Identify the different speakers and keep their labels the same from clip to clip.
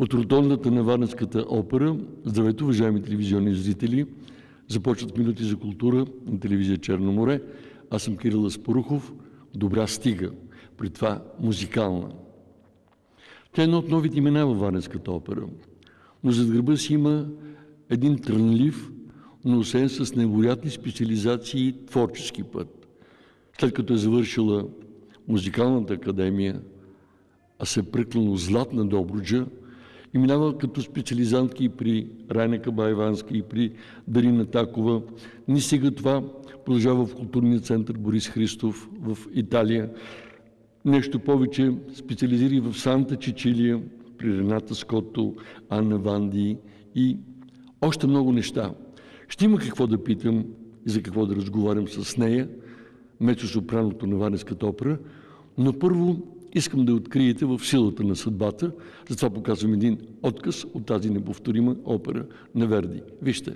Speaker 1: От ротондата на Варненската опера, здравейте, уважаеми телевизионни зрители, започват минути за култура на телевизия Черно море. Аз съм Кирил Аспарухов, добра стига, при това музикална. Тя е едно от новите имена във Варненската опера, но зад гърба си има един трънлив, но освен с невероятни специализации творчески път. След като е завършила музикалната академия, а се е пръкнала Златна Добруджа и минава като специализантки и при Райна Кабаеванска, и при Дарина Такова. Не стига това, продължава в културния център Борис Христов в Италия. Нещо повече специализира и в Санта Чичилия, при Рената Скотто, Анна Ванди и още много неща. Ще има какво да питам и за какво да разговарям с нея, мецо-сопраното на Варненската опера, но първо искам да откриете в силата на съдбата, затова показвам един отказ от тази неповторима опера на Верди. Вижте.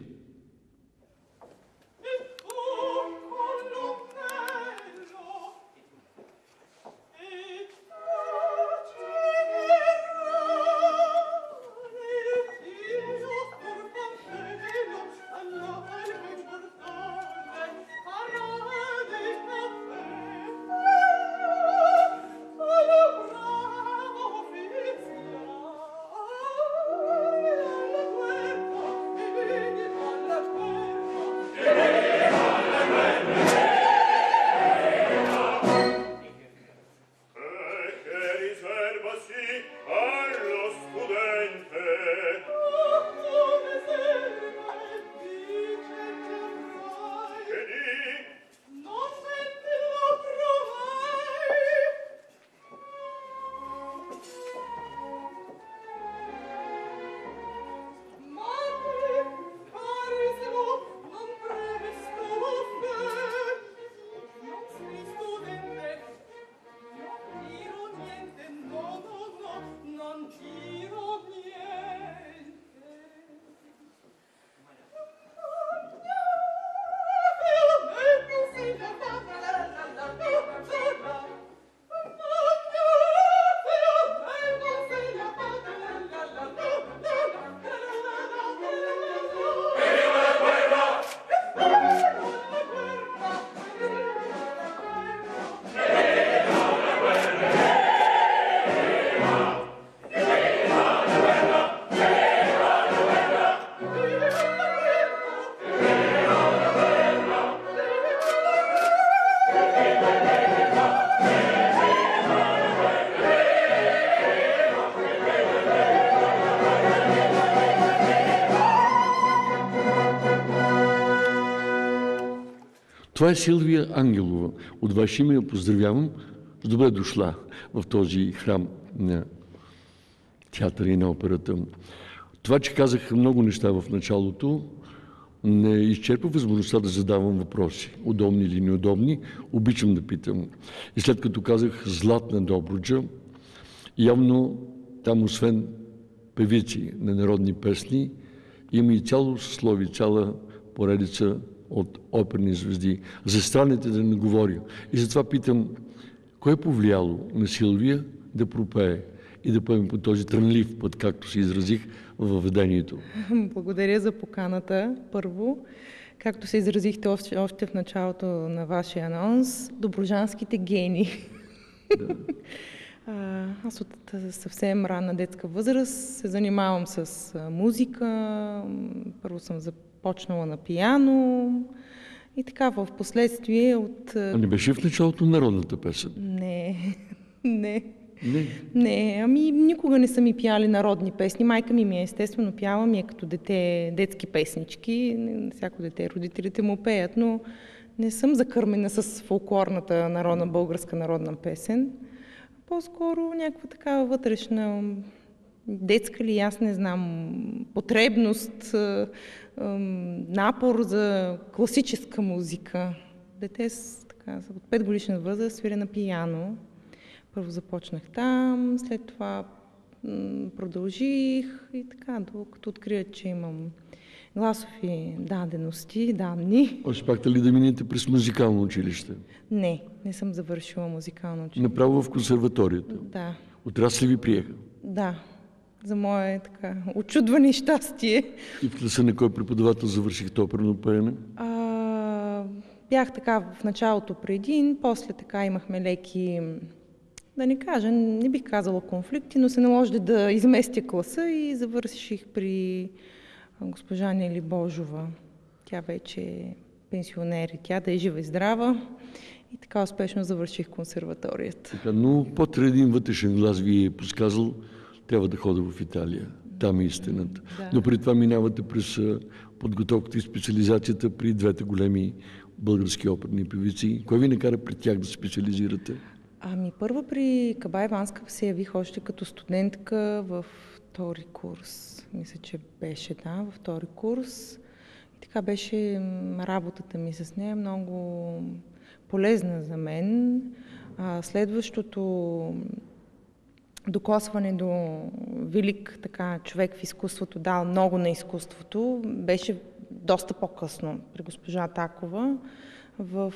Speaker 1: Това е Силвия Ангелова. От ваше име я поздравявам. Добре дошла в този храм на театъра и на операта. Това, че казах много неща в началото, не изчерпва възможността да задавам въпроси. Удобни или неудобни, обичам да питам. И след като казах Златна Добруджа, явно там освен певици на народни песни, има и цяло съсловие, цяла поредица от оперни звезди. За страните да не говоря. И затова питам, кое е повлияло на Силвия да пропее и да поеме по този трънлив път, както се изразих във въведението?
Speaker 2: Благодаря за поканата, първо. Както се изразихте още в началото на вашия анонс, добруджанските гени.
Speaker 1: Да.
Speaker 2: Аз от съвсем ранна детска възраст се занимавам с музика. Първо съм започнала на пиано и така в последствие от...
Speaker 1: А не беше в началото народната песен?
Speaker 2: Не, ами никога не са ми пяли народни песни. Майка ми е естествено пяла, ми е като дете детски песнички. Всяко дете, родителите му пеят, но не съм закърмена с фолклорната народна, българска народна песен. По-скоро някаква такава вътрешна, детска ли, аз не знам, потребност, напор за класическа музика. Дете от 5 годишна възраст свиря на пиано. Първо започнах там, след това продължих и така, докато открия, че имам гласови дадености, данни.
Speaker 1: Още пак ли да минете през музикално училище?
Speaker 2: Не съм завършила музикално училище.
Speaker 1: Направо в консерваторията?
Speaker 2: Да.
Speaker 1: Отрасли ви приеха?
Speaker 2: Да. за мое така очудване и щастие.
Speaker 1: И в класа на кой преподавател завършихте оперно пеене?
Speaker 2: Бях така в началото при един, после така имахме леки, да не кажа, не бих казала конфликти, но се наложи да изместя класа и завърших при госпожа Нели Божова. Тя вече е пенсионер и тя да е жива и здрава. И така успешно завърших консерваторията.
Speaker 1: Така, но под един вътрешен глас ви е подсказал, трябва да ходя в Италия. Там е истината.
Speaker 2: Да.
Speaker 1: Но преди това минавате през подготовката и специализацията при двете големи български оперни певици. Кой ви накара при тях да специализирате?
Speaker 2: Първо при Каба Иванска се явих още като студентка във втори курс. Мисля, че беше, във втори курс. И така беше работата ми с нея много полезна за мен. Следващото докосване до велик така, човек в изкуството, дал много на изкуството, беше доста по-късно при госпожа Такова. В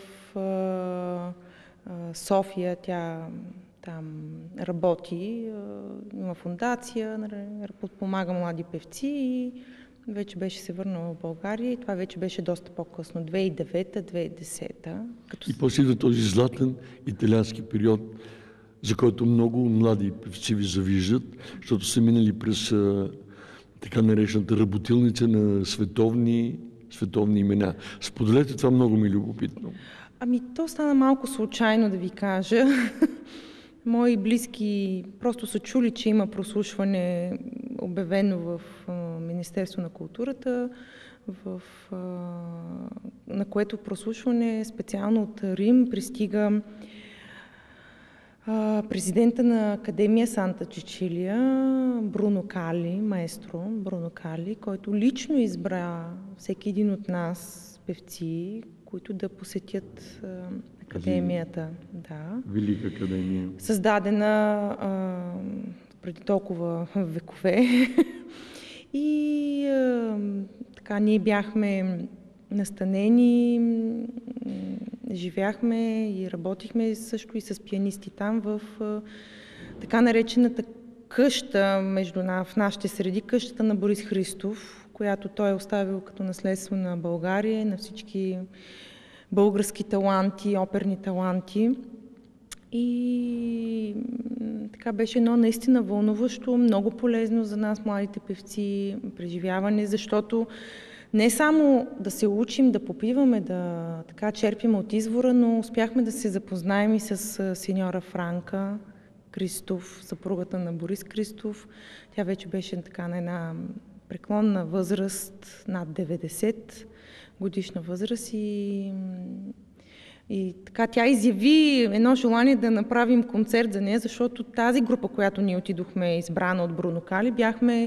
Speaker 2: София тя там работи, има фондация, подпомага млади певци и вече беше се върнала в България и това вече беше доста по-късно, 2009-2010.
Speaker 1: И после идва този златен италиански период, за който много млади певци ви завиждат, защото са минали през така наречената работилница на световни имена. Споделете, това много ми е любопитно.
Speaker 2: То стана малко случайно, да ви кажа. Мои близки просто са чули, че има прослушване обявено в Министерство на културата, на което прослушване специално от Рим пристига президента на Академия Санта Чичилия, маестро Бруно Кали, който лично избра всеки един от нас, певци, които да посетят академията. Да.
Speaker 1: Велика академия.
Speaker 2: Създадена преди толкова векове. И така ние бяхме настанени, живяхме и работихме също и с пианисти там в така наречената къща в нашите среди, къщата на Борис Христов, която той е оставил като наследство на България и на всички български таланти, оперни таланти. И така беше едно наистина вълнуващо, много полезно за нас, младите певци, преживяване, защото не само да се учим, да попиваме, да така черпим от извора, но успяхме да се запознаем и с сеньора Франка Кристоф, съпругата на Борис Кристоф. Тя вече беше така на една преклонна възраст, над 90 годишна възраст и така тя изяви едно желание да направим концерт за нея, защото тази група, която ние отидохме, избрана от Бруно Кали, бяхме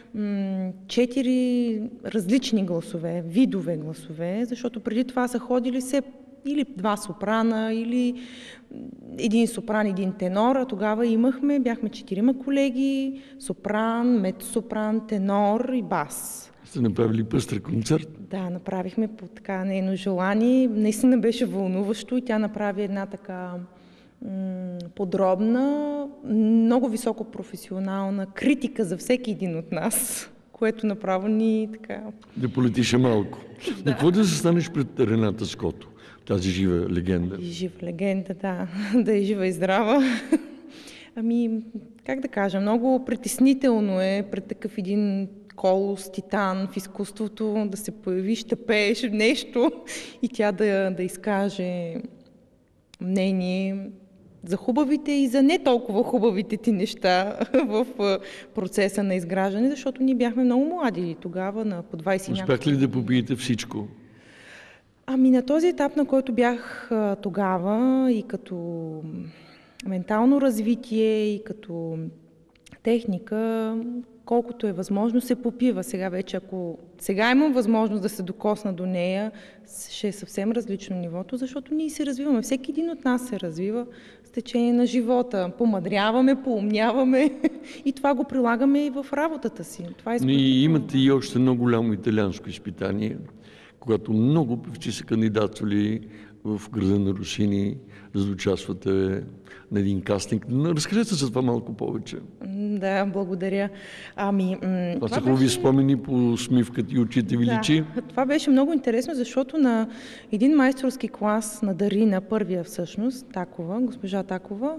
Speaker 2: 4 различни гласове, видове гласове, защото преди това са ходили или 2 сопрана, или 1 сопран, 1 тенор, а тогава бяхме 4 колеги, сопран, мецо-сопран, тенор и бас.
Speaker 1: Сте направили пъстър концерт?
Speaker 2: Да, направихме по така нейно желание. Наистина беше вълнуващо и тя направи една така подробна, много високо професионална критика за всеки един от нас, което направо ни така...
Speaker 1: Да полетише малко. Да. Какво да застанеш пред Рената Ското, тази жива легенда?
Speaker 2: Жива легенда, да. Да е жива и здрава. Как да кажа, много притеснително е пред такъв един колос, титан в изкуството, да се появиш, да пееш нещо и тя да изкаже мнение за хубавите и за не толкова хубавите ти неща в процеса на изграждане, защото ние бяхме много млади тогава, на по 20 няколко.
Speaker 1: Успях ли да побиете всичко?
Speaker 2: На този етап, на който бях тогава и като ментално развитие, и като техника, колкото е възможно, се попива. Сега вече, ако сега имам възможност да се докосна до нея, ще е съвсем различно нивото, защото ние се развиваме. Всеки един от нас се развива с течение на живота. Помъдряваме, поумняваме и това го прилагаме и в работата си. Това е
Speaker 1: и имате и още едно голямо италианско изпитание, когато много певци са кандидатствали в града на Русини, за да участвате на един кастинг. Разкажете за това малко повече.
Speaker 2: Да, благодаря.
Speaker 1: Това са хубави спомени по усмивката и очите ви личи.
Speaker 2: Това беше много интересно, защото на един майсторски клас на Дарина, първия всъщност, Такова, госпожа Такова,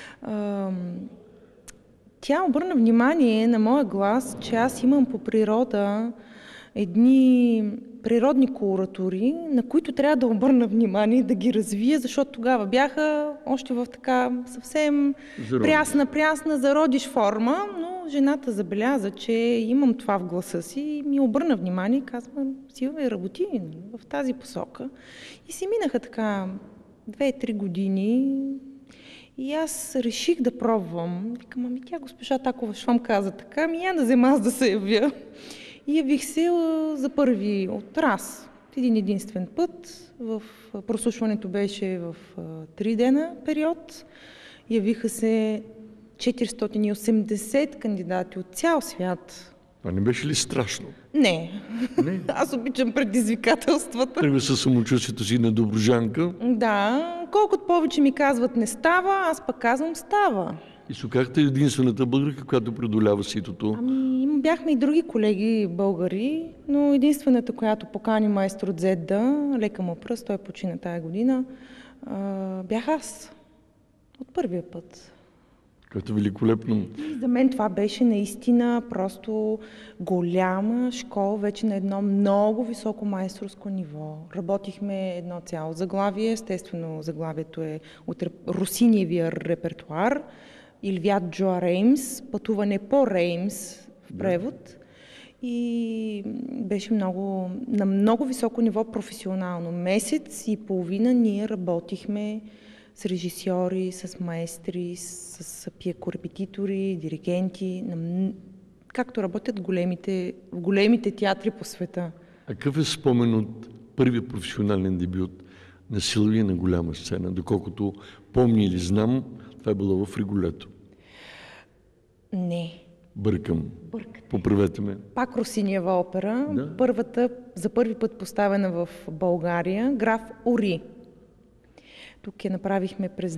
Speaker 2: тя обърна внимание на моя глас, че аз имам по природа едни природни колоратури, на които трябва да обърна внимание и да ги развия, защото тогава бяха още в така съвсем прясна зародиш форма, но жената забеляза, че имам това в гласа си и ми обърна внимание и казва, Силвия, работи в тази посока. И си минаха така 2-3 години и аз реших да пробвам. Викам, тя госпожа Такова щом каза така, я да взема аз да се явя. И явих се за първи от раз, един единствен път. Прослушването беше в 3 дена период. Явиха се 480 кандидати от цял свят.
Speaker 1: А не беше ли страшно?
Speaker 2: Не. Аз обичам предизвикателствата.
Speaker 1: Тръгва със самочувствието си на доброжанка.
Speaker 2: Да. Колкото повече ми казват не става, аз пък казвам става.
Speaker 1: И Сокахта е единствената българка, която преодолява ситото.
Speaker 2: Бяхме и други колеги българи, но единствената, която покани майстор от Зедда, лека му пръст, той почина тая година, бях аз. От първия път.
Speaker 1: Което великолепно.
Speaker 2: И за мен това беше наистина просто голяма школа, вече на едно много високо майсторско ниво. Работихме едно цяло заглавие, естествено заглавието е от Русиниевия репертуар, Илвиат Джоа Реймс, пътуване по Реймс в превод. И беше на много високо ниво професионално. Месец и половина ние работихме с режисьори, с маестри, с пиекорепетитори, диригенти, както работят в големите театри по света.
Speaker 1: А какъв е спомен от първия професионален дебют на Силвия на голяма сцена? Доколкото помня или знам, това е било в Риголето.
Speaker 2: Не.
Speaker 1: Бъркам.
Speaker 2: Бъркате.
Speaker 1: Поправете ме.
Speaker 2: Пак Русиниева опера.
Speaker 1: Да.
Speaker 2: Първата, за първи път поставена в България, Граф Ори. Тук я направихме през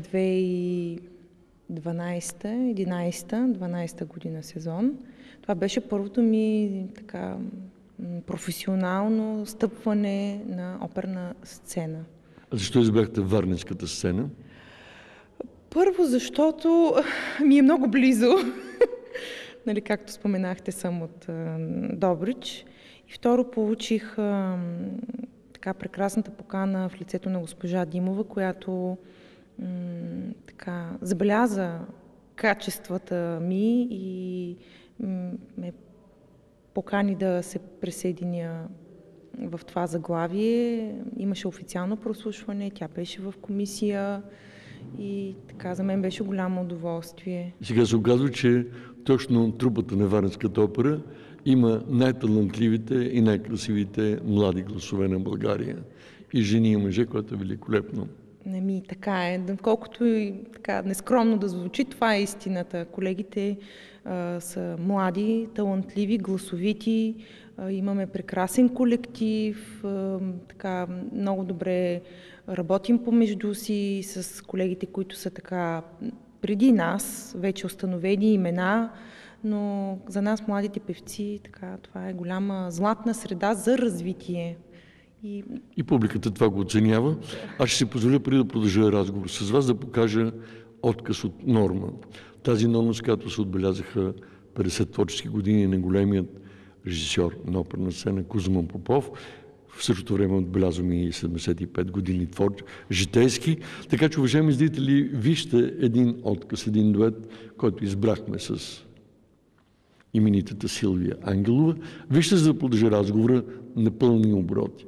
Speaker 2: 2012 година сезон. Това беше първото ми така професионално стъпване на оперна сцена.
Speaker 1: А защо избрахте варненската сцена?
Speaker 2: Първо, защото ми е много близо. Нали, както споменахте, съм от Добрич. И второ, получих така прекрасната покана в лицето на госпожа Димова, която така забеляза качествата ми и ме покани да се присъединя в това заглавие. Имаше официално прослушване, тя беше в комисия и така за мен беше голямо удоволствие.
Speaker 1: Сега се оказва, че точно трупата на Варненската опера има най-талантливите и най-красивите млади гласове на България. И жени и мъже, което е великолепно.
Speaker 2: Така е. Колкото и така нескромно да звучи, това е истината. Колегите са млади, талантливи, гласовити, имаме прекрасен колектив, така много добре работим помежду си с колегите, които са така преди нас, вече установени имена, но за нас, младите певци, така, това е голяма златна среда за развитие.
Speaker 1: И публиката това го оценява. Аз ще си позволя, преди да продължа разговор с вас, да покажа отказ от Норма. Тази норма, с която се отбелязаха 50 творчески години на големият режисьор на оперна сцена Кузман Попов. В същото време отбелязваме и 75 години житейски. Така че, уважаеми зрители, вижте един отказ, един дует, който избрахме с именитата Силвия Ангелова. Вижте, за да продължи разговора на пълни обороти.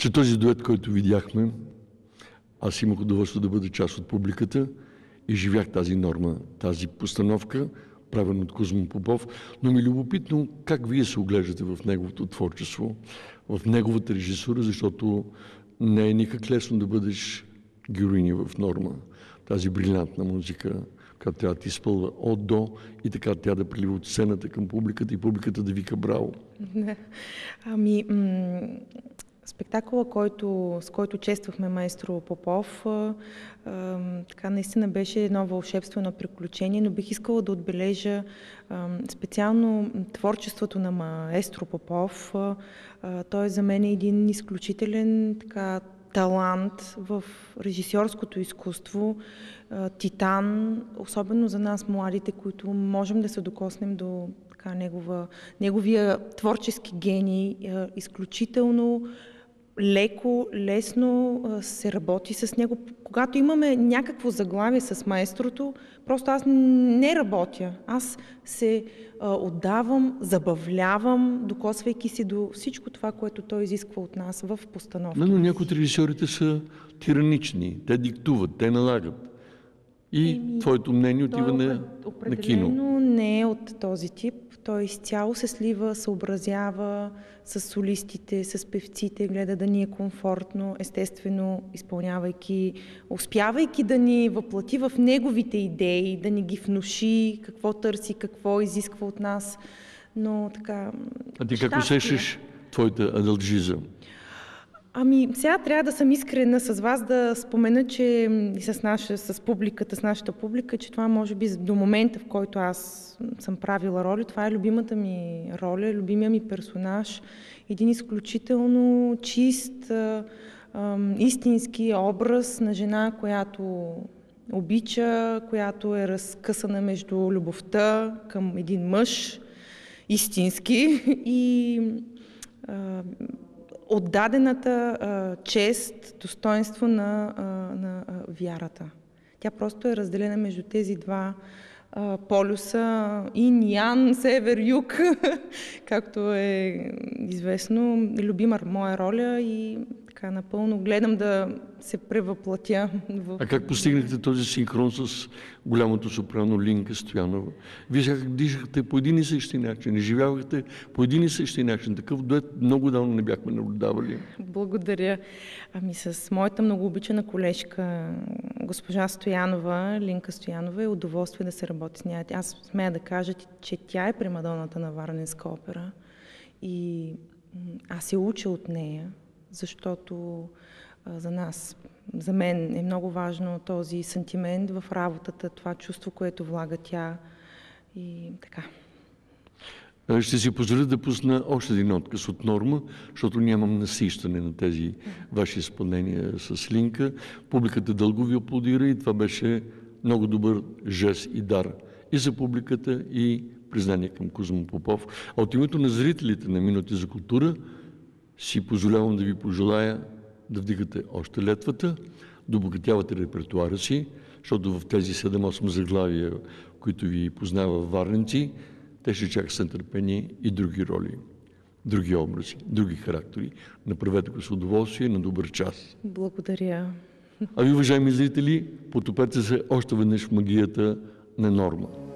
Speaker 1: че този дует, който видяхме, аз имах удоволствие да бъда част от публиката и живях тази норма, тази постановка, правен от Козмо Попов, но ми е любопитно как вие се оглеждате в неговото творчество, в неговата режисура, защото не е никак лесно да бъдеш героиня в норма. Тази брилянтна музика, която трябва да ти изпълва от до и така тя да прилива от сцената към публиката и публиката да вика браво.
Speaker 2: Ами, спектакъла, с който чествахме маестро Попов, така наистина беше едно вълшебствено приключение, но бих искала да отбележа специално творчеството на маестро Попов. Той е за мен един изключителен талант в режисьорското изкуство, титан, особено за нас младите, които можем да се докоснем до неговия творчески гений. Изключително леко, лесно се работи с него. Когато имаме някакво заглавие с маестрото, просто аз не работя. Аз се отдавам, забавлявам, докосвайки се до всичко това, което той изисква от нас в постановка.
Speaker 1: Но някои от режисьорите са тиранични. Те диктуват, те налагат. И твоето мнение отива на кино.
Speaker 2: Определено не е от този тип. Той изцяло се слива, съобразява с солистите, с певците, гледа да ни е комфортно, естествено успявайки да ни въплати в неговите идеи, да ни ги внуши, какво търси, какво изисква от нас. Но така...
Speaker 1: А ти как усещаш твоята адалджиза?
Speaker 2: Ами, сега трябва да съм искрена с вас, да спомена, че и с нашата публика, че това може би до момента, в който аз съм правила роля, това е любимата ми роля, любимия ми персонаж. Един изключително чист, истински образ на жена, която обича, която е разкъсана между любовта към един мъж, истински, и отдадената чест, достоинство на вярата. Тя просто е разделена между тези два полюса, инь-ян, север-юг, както е известно. Любима моя роля и така напълно гледам да се превъплатя.
Speaker 1: А как постигнахте този синхрон с голямото сопрано Линка Стоянова? Вие как дишахте по един и същи начин, изживявахте по един и същи начин. Такъв дует много давно не бяхме наблюдавали.
Speaker 2: Благодаря. Ами с моята многообичана колежка, госпожа Стоянова, Линка Стоянова, е удоволствие да се работи с нея. Аз смея да кажа, че тя е примадоната на Варненска опера и аз се уча от нея, защото за мен е много важно този сантимент в работата, това чувство, което влага тя и така.
Speaker 1: Ще си позволя да пусна още един отказ от Норма, защото нямам насищане на тези ваши изпълнения с Линка. Публиката дълго ви аплодира и това беше много добър жест и дар и за публиката, и признание към Козмо Попов. А от името на зрителите на Минути за култура си позволявам да ви пожелая да вдигате още летвата, да обогатявате репертуара си, защото в тези 7-8 заглавия, които ви познава варненци, те ще чакат с нетърпение и други роли, други образи, други характери. Направете го с удоволствие, на добър час.
Speaker 2: Благодаря.
Speaker 1: А ви, уважаеми зрители, потопете се още веднъж в магията на Норма.